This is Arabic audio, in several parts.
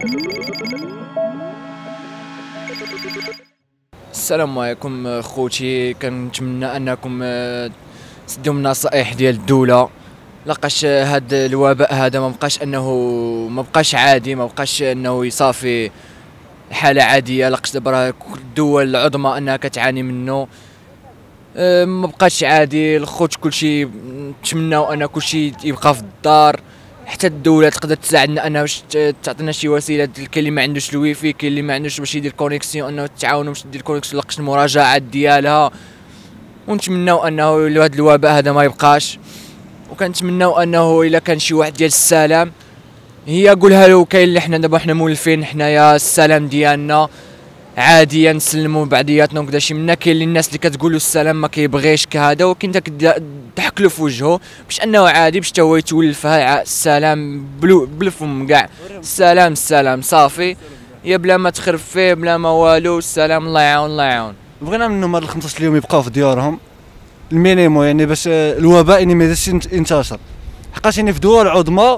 السلام عليكم خوتي، كنتمنى انكم تديو من النصائح ديال الدوله، لقاش هاد الوباء هذا ما بقاش عادي، ما بقاش انه يصافي حاله عاديه. لقاش دابا الدول العظمى انها كتعاني منه، ما بقاش عادي. الخوت كلشي نتمناو ان كلشي يبقى في الدار، حتى الدوله تقدر تساعدنا انها باش تعطينا شي وسيله. كاين اللي ما عندوش الويفي، كاين اللي ما عندوش باش يدير كونيكسيون، انه تعاونوا باش دير كونيكسيون لقاش المراجعات ديالها. ونتمناو انه هذا الوباء هذا ما يبقاش، وكنتمناو انه الا كان شي واحد ديال السلام هي قولها له. كاين اللي حنا دابا حنا مولفين حنايا السلام ديالنا عاديه، نسلموا بعضياتنا وكذا شي منا. كاين الناس اللي كتقولوا السلام ما كيبغيش كهذا، ولكن انت تضحك له في وجهه باش انه عادي، باش حتى هو يتولفها السلام بالفم كاع. السلام صافي، يا بلا ما تخرب فيه بلا ما والو. السلام الله يعاون الله يعاون. بغينا منهم هاد 15 يوم يبقاو في ديارهم المينيمو، يعني باش الوباء يعني ما يزيدش ينتشر، حقاش يعني في دول عظمى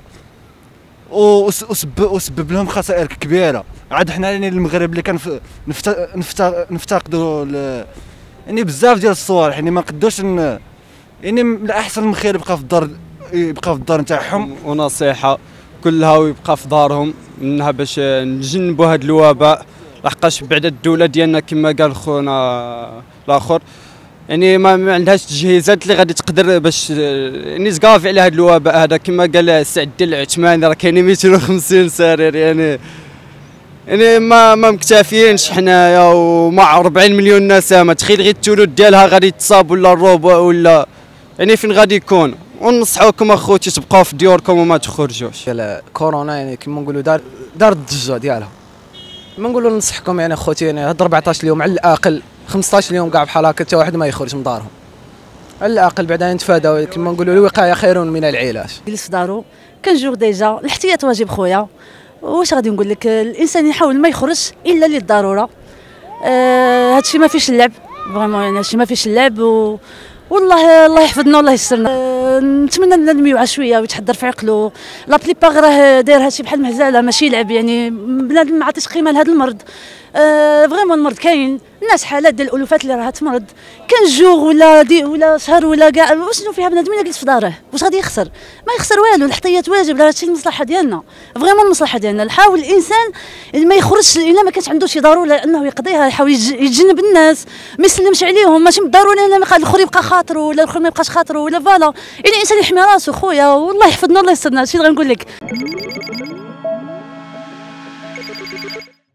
وسبب لهم خسائر كبيره. عاد حنا يعني المغرب اللي كان نفتقدوا يعني بزاف ديال الصوالح، يعني ما نقدوش يعني الاحسن من خير يبقى في الدار، يبقى في الدار نتاعهم. ونصيحه كلها ويبقى في دارهم منها باش نجنبوا هذا الوباء، لحقاش بعد الدوله ديالنا كما قال خونا الاخر يعني ما عندهاش تجهيزات اللي غادي تقدر باش يعني تقافي على هذا الوباء هذا. كما قال السعد ديال العثماني راه كاينين 250 سرير، يعني ما مكتفيينش حنايا ومع 40 مليون نسمه. تخيل غير الثلث ديالها غادي تصاب ولا الربع ولا، يعني فين غادي يكون؟ ونصحوكم اخوتي تبقاو في ديوركم وما تخرجوش. كورونا يعني كما نقولوا دار الضجه ديالها. كما نقولوا ننصحكم يعني اخوتي، يعني هاد 14 يوم على الاقل 15 يوم كاع بحال هكا حتى واحد ما يخرج من دارهم على الاقل، بعدا نتفاداو. كما نقولوا الوقايه خير من العلاج. جلس في دارو كنجوغ ديجا، الاحتياط واجب خويا. واش غادي نقول لك، الانسان يحاول ما يخرج الا للضروره. هادشي ما فيش اللعب فريمون، يعني هادشي ما فيش اللعب. والله الله يحفظنا والله يسرنا. نتمنى بنادم يوعى شويه ويتحضر في عقلو. لا بليباغ راه داير هادشي بحال مهزله ماشي لعب، يعني بنادم ما عطيش قيمه لهذا المرض. فريمون المرض كاين، الناس حالات ديال الالوفات اللي راها تمرض. كان جوغ ولا شهر ولا كاع، وشنو فيها بنادم الا جلس في داره واش غادي يخسر؟ ما يخسر والو. الاحتياط واجب، هادشي المصلحه ديالنا فريمون، المصلحه ديالنا. نحاول الانسان ما يخرجش الا ما كانش عنده شي ضروره انه يقضيها، يحاول يتجنب الناس، ما يسلمش عليهم. ماشي بالضروره الا الاخر يبقى خاطره ولا الاخر ما يبقاش خاطره ولا فوالا. يعني الانسان يحمي راسو خويا، والله يحفظنا الله يسترنا. هادشي اللي غنقول لك.